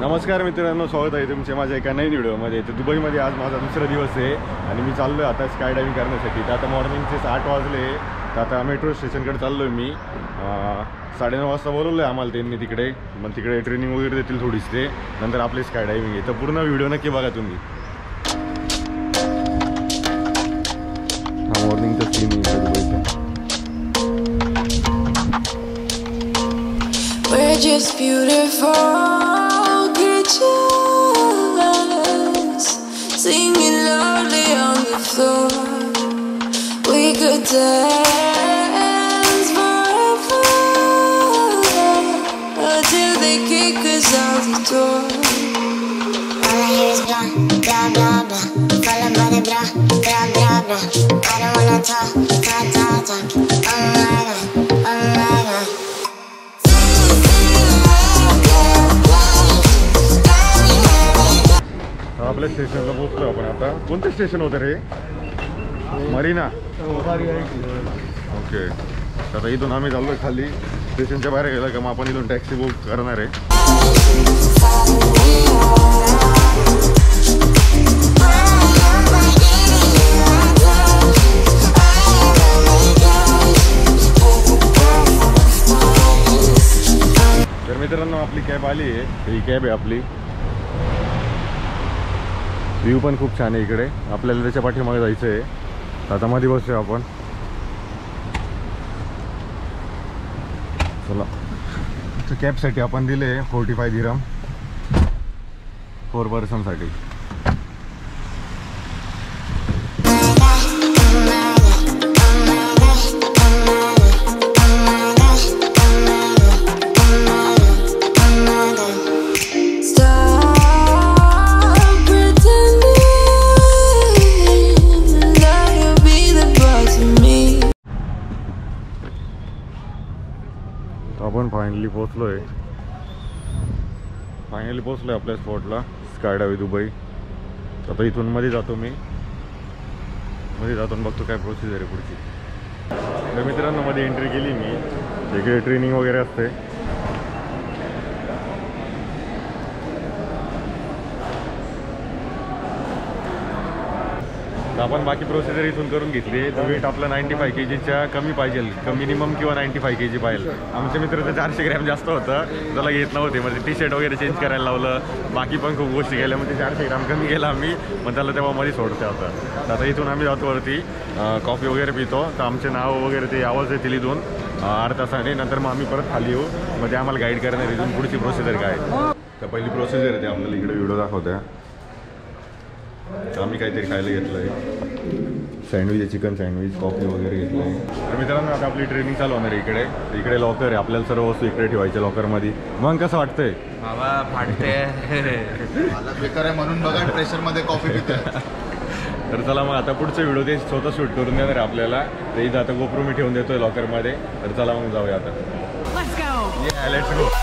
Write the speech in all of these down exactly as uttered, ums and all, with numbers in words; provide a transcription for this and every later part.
नमस्कार मित्रांनो, स्वागत आहे तुमचे माझ्या एका नवीन व्हिडिओमध्ये। तर दुबईमध्ये आज माझा दुसरा दिवस आहे आणि मी चाललो आहे आता स्काय डायव्हिंग करण्यासाठी। तर आता मॉर्निंगचे आठ वाजले, तर आता मेट्रो स्टेशनकडे चाललो आहे मी। साडेनऊ वाजता बोलवलं आहे आम्हाला त्यांनी तिकडे, मग तिकडे ट्रेनिंग वगैरे देतील थोडीशी, ते नंतर आपले स्काय डायव्हिंग आहे। तर पूर्ण व्हिडिओ नक्की बघा तुम्ही। हा मॉर्निंगचा सीन आहे दुबईचा। We're just beautiful creatures, singing loudly on the floor. We could dance forever until they kick us out the door. All I hear is blah, blah, blah, blah, falling by the blah, blah, blah, blah. I don't wanna talk, talk, talk, talk. Oh my God, oh my God. आपल्या स्टेशनला पोहोचलो आपण आता। कोणतं station होतं रे? Marina. Okay, आता इथून आम्ही चाललो खाली स्टेशनच्या बाहेर गेला का मग आपण इथून टॅक्सी बुक करणार आहे। तर मित्रांनो आपली कॅब आली आहे, ही कॅब आहे आपली। व्ह्यू पण खूप छान आहे इकडे, आपल्याला त्याच्या पाठीमागे जायचं आहे। आता मध्ये बसूया आपण, चला। कॅबसाठी आपण दिले फोर्टी फाय दिरहम फोर पर्सनसाठी। आपण फायनली पोहोचलो आहे फायनली पोहोचलो आहे आपल्या स्पॉटला, स्काय डायव्हिंग दुबई। आता इथून मध्ये जातो मी, मध्ये जातो आणि बघतो काय प्रोसिजर आहे पुढची। तर मित्रांनो मध्ये एंट्री केली मी, इकडे ट्रेनिंग वगैरे असते। आपण बाकी प्रोसिजर इथून करून घेतली। तर वेट आपला नाईंटी फाय के जीच्या कमी पाहिजे, मिनिमम किंवा नाईंटी फाय के जी पाहिजे। आमच्या मित्राचं चारशे ग्रॅम जास्त होतं, त्याला घेत नव्हते, म्हणजे टी शर्ट वगैरे चेंज करायला लावलं, बाकी पण खूप गोष्टी केल्या, मग ते चारशे ग्रॅम कमी केला आम्ही, मग त्याला तेव्हा मध्ये सोडते होता। आता इथून आम्ही जातो वरती, कॉफी वगैरे पितो। तर आमचे नाव वगैरे ते आवाज येतील इथून अर्धा तासाने, नंतर मग आम्ही परत खाली येऊ, मग ते आम्हाला गाईड करणार इथून पुढची प्रोसिजर काय। तर पहिली प्रोसिजर आहे ते आपल्याला इकडे व्हिडिओ दाखवत्या। आम्ही काहीतरी खायला घेतलं आहे, सँडविच आहे, चिकन सँडविच, कॉफी वगैरे घेतलं आहे। तर मित्रांनो आता आपली ट्रेनिंग चालू होणार आहे इकडे। इकडे लॉकर आहे, आपल्याला सर्व वस्तू इकडे ठेवायच्या लॉकरमध्ये। मग कसं वाटतंय? बाबा फाटते मला बेकार आहे म्हणून बघा प्रेशरमध्ये कॉफी पिते। तर चला मग आता पुढचा व्हिडिओ ते स्वतः शूट करून देणार आहे आपल्याला। ते इथं आता गोप्रो मी ठेवून देतोय लॉकरमध्ये। तर चला मग जाऊया आता, लेट्स गो। या लेट्स गो।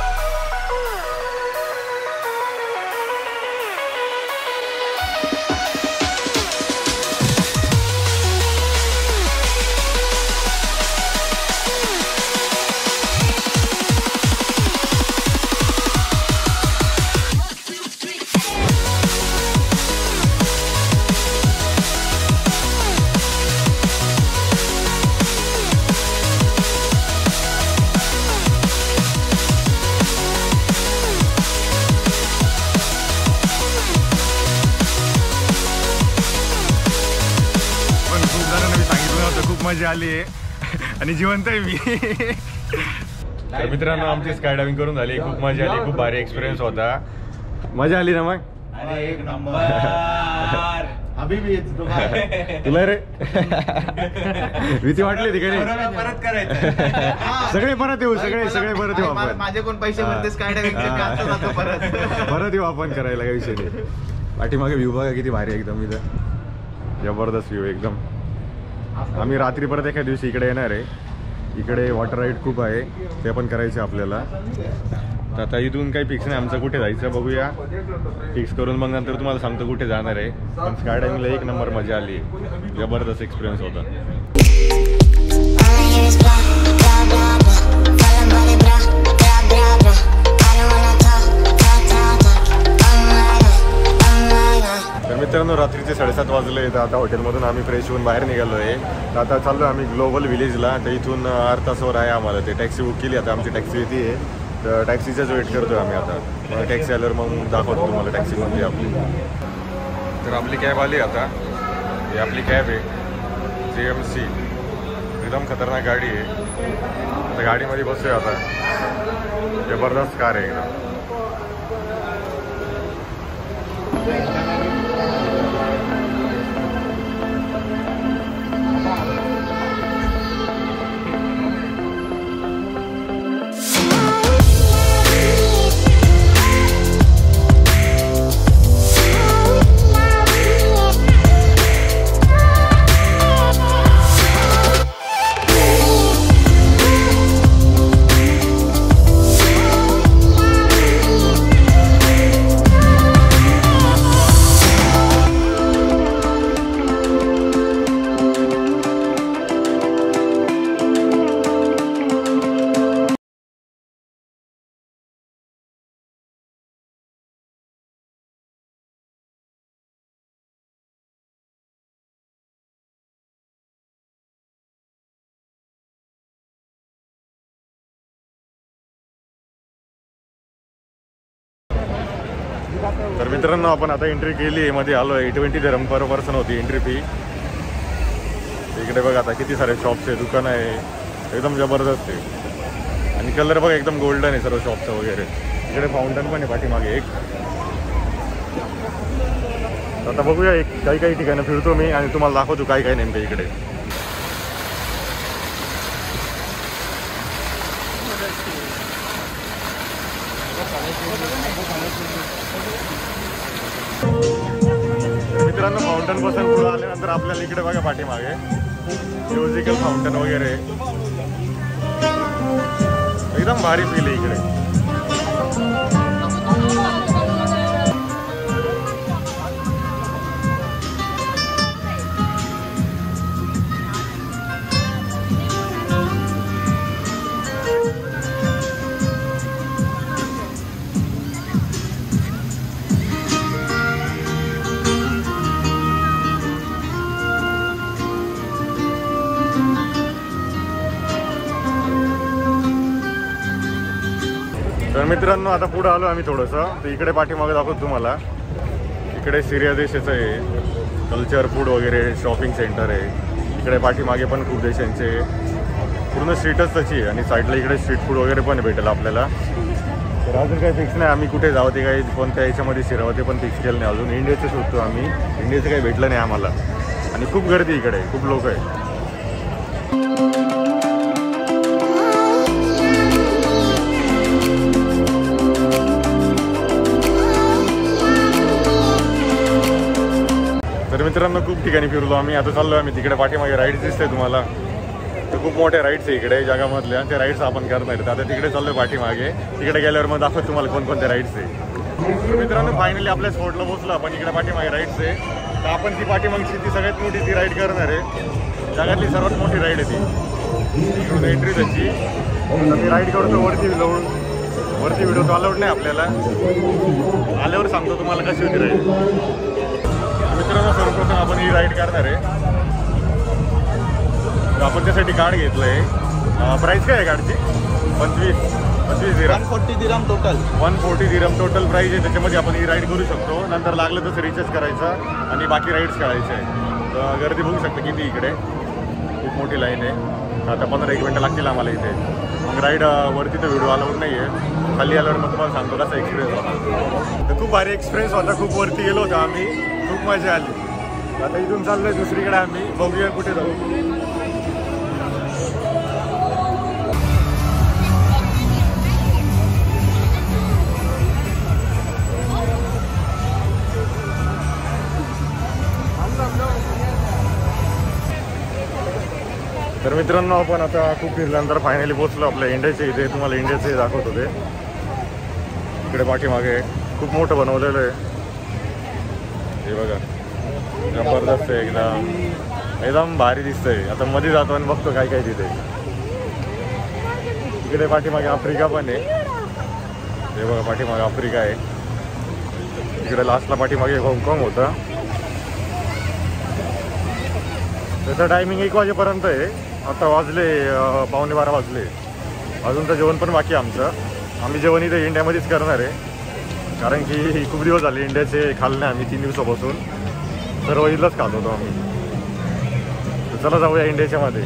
खूप मजा आली आहे आणि जिवंत आहे मी। तर मित्रांनो आमची स्काय डायव्हिंग करून झाली, खूप मजा आली, खूप भारी एक्सपिरियन्स होता। मजा आली ना मग? अरे एक नंबर। अभी भी तुला रे भीती वाटली ती का? परत करायचं सगळे परत येऊ, सगळे सगळे परत येऊ आपण। माझे कोण पैसे भरते स्काय डायव्हिंगचे, परत परत येऊ आपण करायला, काही विषय नाही। पाठीमागे व्ह्यू बघा किती भारी एकदम, इथं जबरदस्त व्ह्यू एकदम। आम्ही रात्री परत एका दिवशी इकडे येणार आहे। इकडे वॉटर राईड खूप आहे, ते पण करायचं आपल्याला। तर आता इथून काही फिक्स नाही आमचं कुठे जायचं, बघूया फिक्स करून मग नंतर तुम्हाला सांगतो कुठे जाणार आहे। पण स्काय डायव्हिंगला एक नंबर मजा आली, जबरदस्त एक्सपिरियन्स होता। मित्रांनो रात्रीचे साडेसात वाजले तर आता हॉटेलमधून आम्ही फ्रेश होऊन बाहेर निघालो आहे. तर आता चाललो आम्ही ग्लोबल विलेजला. तर इथून अर्धा तासावर आहे आम्हाला. ते टॅक्सी बुक केली. आता आमची टॅक्सी येते आहे. तर टॅक्सीचाच वेट करतो आम्ही आता. मग टॅक्सी आल्यावर मग दाखवतो तुम्हाला टॅक्सी कोणती आपली. तर आपली कॅब आली आता. ही आपली कॅब आहे जे एम सी. एकदम खतरनाक गाडी आहे. आता गाडीमध्ये बसतोय आता. जबरदस्त कार आहे एकदम. तर मित्रांनो आपण आता एंट्री केली आहे. मध्ये आलो आहे. ट्वेंटी धरम पर पर्सन होती एंट्री फी. इकडे बघा आता किती सारे शॉप्स आहे, दुकानं आहे. एकदम जबरदस्त आहे. आणि कलर बघा एकदम गोल्डन आहे सर्व शॉपचं वगैरे. इकडे फाउंटन पण आहे पाठीमागे एक. आता बघूया एक काही काही ठिकाणी फिरतो मी आणि तुम्हाला दाखवतो काय काय नेमकं इकडे. मित्रांनो फाउंटन पासून पुढे आल्यानंतर आपल्याला इकडे बघा पाठीमागे म्युझिकल फाउंटन वगैरे एकदम भारी फील आहे इकडे. तर मित्रांनो आता पुढे आलो आम्ही थोडंसं. तर इकडे पाठीमागे दाखवतो तुम्हाला. इकडे सिरिया देशाचं आहे कल्चर फूड वगैरे शॉपिंग सेंटर आहे. इकडे पाठीमागे पण खूप देशांचे पूर्ण स्ट्रीटच तशी आहे. आणि साईडला इकडे स्ट्रीट फूड वगैरे पण भेटेल आपल्याला. तर अजून काही फिक्स नाही आम्ही कुठे जावं ते काही कोणत्या याच्यामध्ये शिरावं ते पण फिक्स केलं नाही अजून. इंडियाचं शोधतो आम्ही. इंडियाचं काही भेटलं नाही आम्हाला. आणि खूप गर्दी इकडे खूप लोक आहे. तर मित्रांनो खूप ठिकाणी फिरलो आम्ही. आता चाललो आम्ही तिकडे पाठीमागे राईड्स दिसते तुम्हाला. तर खूप मोठ्या राईड्स आहे इकडे जगामधल्या. त्या राईड्स आपण करणार आहेत. आता तिकडे चाललो पाठीमागे. तिकडे गेल्यावर मग दाखवत तुम्हाला कोणकोणत्या राईड्स आहे. तर मित्रांनो फायनली आपल्या स्पॉटला पोहोचलो आपण. इकडे पाठीमागे राईड्स आहे. तर आपण ती पाठीमागची ती सगळ्यात मोठी ती राईड करणार आहे. जगातली सर्वात मोठी राईड आहे ती. इकडून एंट्री त्याची. आता मी राईड करतो वरती जाऊन. वरती व्हिडिओ तो अलाउड नाही आपल्याला. आल्यावर सांगतो तुम्हाला कशी होती राईड. मित्रांनो सर्वप्रथम आपण ही राईड करणार आहे. आपण त्यासाठी कार्ड घेतलं आहे. प्राईस काय आहे कार्डची? पंचवीस पंचवीस दिरम. वन फोर्टी दिरम टोटल. वन फोर्टी दिरम टोटल प्राईस आहे. त्याच्यामध्ये आपण ही राईड करू शकतो. नंतर लागलं तसं रिचार्ज करायचं आणि बाकी राईड्स खेळायचे आहे. तर गर्दी बघू शकता किती इकडे. खूप मोठी लाईन आहे. आता पंधरा एक मिनटं लागतील आम्हाला इथे. मग राईड वरती तर व्हिडिओ अलाउड नाही आहे. खाली आल्यावर मग तुम्हाला सांगतो कसा एक्सपिरियन्स होता. तर खूप भारी एक्सपिरियन्स होता. खूप वरती गेलो होतो आम्ही. खूप मजा आली. आता इथून चाललोय दुसरीकडे आम्ही. बघूया कुठे जाऊ. तर मित्रांनो आपण आता खूप फिरल्यानंतर फायनली पोहोचलो आपल्या इंडियाच्या इथे. तुम्हाला इंडियाचे दाखवत होते. इकडे पाठीमागे खूप मोठं बनवलेलं आहे. हे बघा जबरदस्त आहे एकदम. एकदम भारी दिसतंय. आता मध्ये जातो आणि बघतो काय काय तिथे. इकडे पाठीमागे आफ्रिका पण आहे. हे बघा पाठीमागे आफ्रिका आहे. इकडे लास्टला पाठीमागे हाँगकाँग होता. त्याचं टायमिंग एक वाजेपर्यंत आहे. आता वाजले अं, पावणे बारा वाजले. अजून तर जेवण पण बाकी आहे आमचं. आम्ही जेवण इथे इंडियामध्येच करणार आहे, कारण की खूप दिवस झाले इंडियाचे खाल्ले नाही आम्ही. तीन दिवसापासून सर्व इथलंच खात होतो आम्ही. तर चला जाऊया इंडियाच्या मध्ये.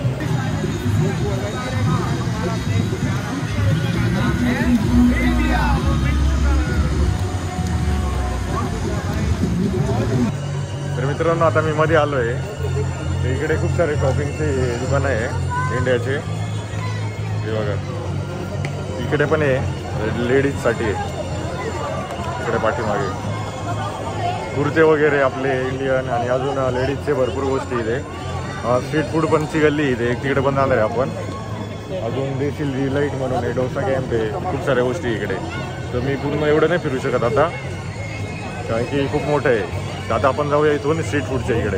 तर मित्रांनो आता मी मध्ये आलो आहे. तर इकडे खूप सारे शॉपिंगचे दुकान आहे इंडियाचे. हे बघा इकडे पण आहे लेडीजसाठी आहे. इकडे पाठीमागे कुर्ते वगैरे आपले इंडियन आणि अजून लेडीजचे भरपूर गोष्टी इथे. स्ट्रीट फूड पणची गल्ली इथे एक तिकडे पण जाणार आहे आपण. अजून देशील डिलाईट म्हणून आहे, डोसा कॅम्प आहे, खूप साऱ्या गोष्टी इकडे. तर मी पूर्ण एवढं नाही फिरू शकत आता, कारण की खूप मोठं आहे. तर आता आपण जाऊया इथून स्ट्रीट फूडच्या इकडे.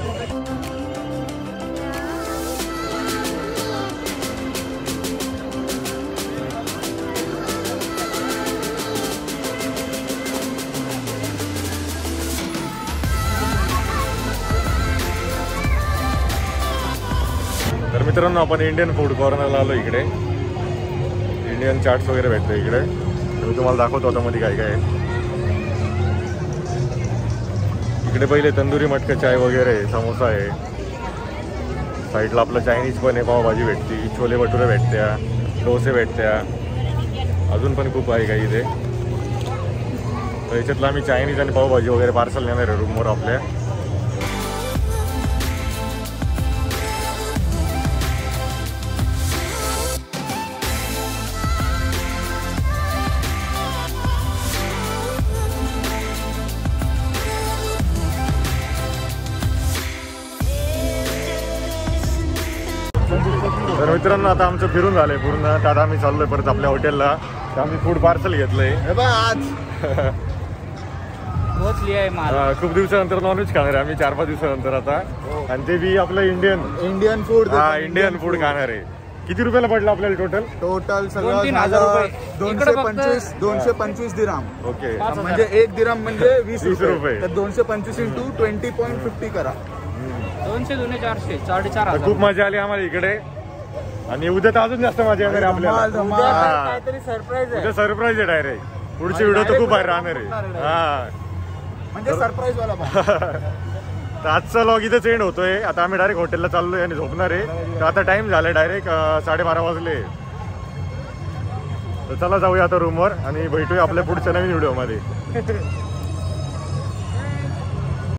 तर मित्रांनो आपण इंडियन फूड कॉर्नरला आलो. इकडे इंडियन चाट्स वगैरे भेटते इकडे. मी तुम्हाला दाखवतो आता मध्ये काय काय आहे. इकडे पहिले तंदुरी मटका चाय वगैरे आहे, समोसा आहे. साईडला आपलं चायनीज पण आहे, पावभाजी भेटते, छोले भटुरे भेटत्या, डोसे भेटत्या, अजून पण खूप आहे काही इथे. तर याच्यातलं आम्ही चायनीज आणि पावभाजी वगैरे पार्सल नेणार आहे रूमवर आपल्या. तर मित्रांनो आता आमचं फिरून झालंय पूर्ण. तर आता आम्ही चाललोय परत आपल्या हॉटेलला. तर आम्ही फूड पार्सल घेतलंय आज हा, खूप दिवसानंतर नॉनव्हेज खाणार आहे आम्ही, चार पाच दिवसानंतर आता. आणि ते बी आपलं इंडियन इंडियन फूड. हा इंडियन फूड खाणार आहे. किती रुपयाला पडलं आपल्याला टोटल? टोटल सगळं झालं दोनशे पंचवीस दोनशे पंचवीस दिराम. ओके म्हणजे एक दिराम म्हणजे वीस वीस रुपये. रुपये. तर दोनशे पंचवीस इंटू ट्वेंटी पॉईंट फिफ्टी करा. दोनशे दोन चारशे साडेचार तर खूप मजा आली आम्हाला इकडे. आणि उद्या तर अजून जास्त मजा येणार आहे आपल्याला. धमाल, धमाल. हा. काहीतरी सरप्राईज आहे. उद्या सरप्राईज आहे डायरेक्ट. पुढची व्हिडिओ तर खूप बाहेर राहणार आहे. हा म्हणजे सरप्राईज वाला पण. तर आजचा लॉग इथंच एंड होतोय. आता आम्ही डायरेक्ट हॉटेलला चाललोय आणि झोपणार आहे. तर आता टाइम झालाय डायरेक्ट साडेबारा वाजले. तर चला जाऊया आता रूमवर आणि भेटूया आपल्या पुढच्या नवीन व्हिडिओमध्ये.